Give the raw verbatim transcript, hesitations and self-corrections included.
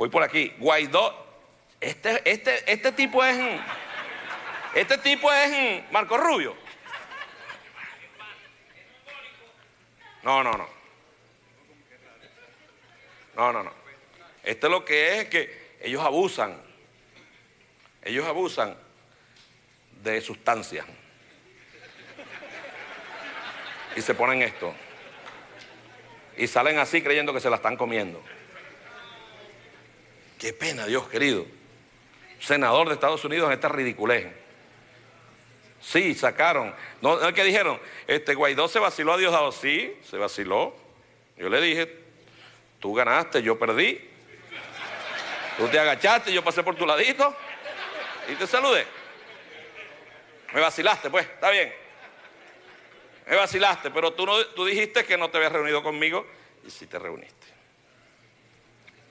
voy por aquí. Guaidó, este, este, este tipo es, este tipo es Marco Rubio. No, no, no. No, no, no. Este lo que es que ellos abusan. Ellos abusan de sustancias. Y se ponen esto. Y salen así creyendo que se la están comiendo. Qué pena, Dios querido. Senador de Estados Unidos en esta ridiculez. Sí, sacaron. No, no es que dijeron, este Guaidó se vaciló a Diosdado. Sí, se vaciló. Yo le dije, tú ganaste, yo perdí. Tú te agachaste, yo pasé por tu ladito y te saludé. Me vacilaste, pues, está bien. Me vacilaste, pero tú, no, tú dijiste que no te habías reunido conmigo y sí te reuniste.